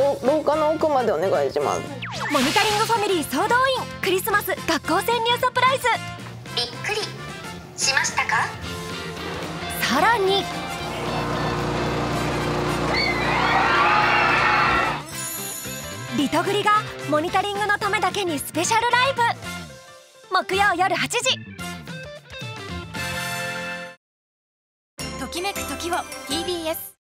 廊下の奥までお願いします。 モニタリングファミリー総動員、クリスマス学校潜入サプライズ。 びっくりしましたか？ さらにリトグリがモニタリングのためだけにスペシャルライブ。木曜夜8時。 ときめく時を TBS